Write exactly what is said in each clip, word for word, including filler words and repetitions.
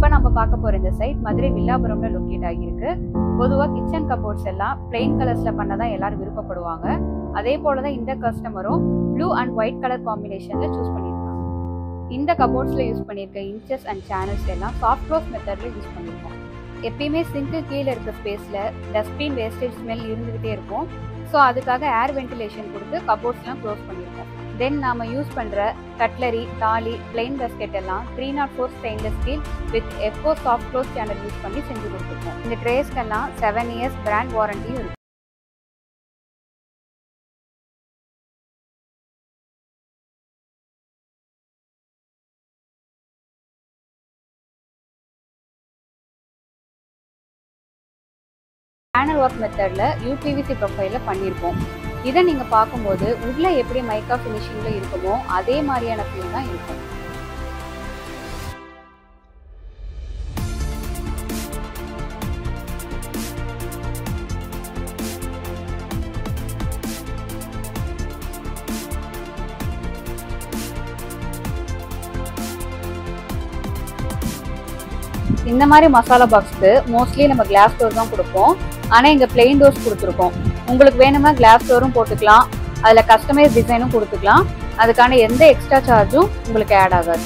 நம்ம பார்க்க போற இந்த சைட் மதுரை வில்லாபுரம்ல லொகேட் ஆகியிருக்கு. பொதுவா கிச்சன் கபோர்ட்ஸ் எல்லாம் பிளெயின் கலர்ஸ்ல பண்ணதான் எல்லாரும் விருப்பப்படுவாங்க. அதே போலதான் இந்த கஸ்டமரும் ப்ளூ அண்ட் ஒயிட் கலர் காம்பினேஷன்ல சூஸ் பண்ணிருக்காங்க. இந்த கபோர்ட்ஸ்ல யூஸ் பண்ணிருக்க இன்ச்சஸ் அண்ட் சேனல்ஸ் எல்லாம் சாஃப்ட் க்ளோஸ் மெத்தட்ல யூஸ் பண்ணிருக்கோம். எப்பயுமே சிங்க்கு கீழே இருக்க ஸ்பேஸ்ல டஸ்ட்பின் வேஸ்டேஜ் ஸ்மெல் இருந்துகிட்டே இருக்கும். ஸோ அதுக்காக ஏர் வென்டிலேஷன் கொடுத்து கபோர்ட்ஸ்லாம் க்ளோஸ் பண்ணியிருக்கோம். தென் நாம யூஸ் பண்ற கட்லரி, தாலி, பிளெயின் பஸ்கெட் எல்லாம் three naught four stainless steel with eco soft close channel use பண்ணி செஞ்சு கொடுத்துருக்கோம். இந்த ட்ரேஸ்க்கெல்லாம் செவன் இயர்ஸ் பிராண்ட் வாரண்டியும் இருக்கு. பேனல் ஒர்க் மெத்தட்ல யூபிவிசி ப்ரொஃபைல பண்ணியிருக்கோம். இதை நீங்க பார்க்கும்போது உள்ள எப்படி மைக்கா ஃபினிஷிங்ல இருக்குமோ அதே மாதிரியான ஃபீல் தான் இருக்கும். இந்த மாதிரி மசாலா பாக்ஸ்க்கு மோஸ்ட்லி நம்ம கிளாஸ் டோர் தான் கொடுப்போம். ஆனால் இங்கே பிளெயின் டோர்ஸ் கொடுத்துருக்கோம். உங்களுக்கு வேணுமா கிளாஸ் டோரும் போட்டுக்கலாம், அதில் கஸ்டமைஸ் டிசைனும் கொடுத்துக்கலாம். அதுக்கான எந்த எக்ஸ்ட்ரா சார்ஜும் உங்களுக்கு ஆட் ஆகாது.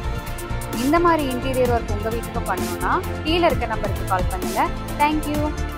இந்த மாதிரி இன்டீரியர் ஒர்க் உங்கள் வீட்டுக்கு பண்ணணும்னா கீழே இருக்க நம்பருக்கு கால் பண்ணுங்க. தேங்க்யூ.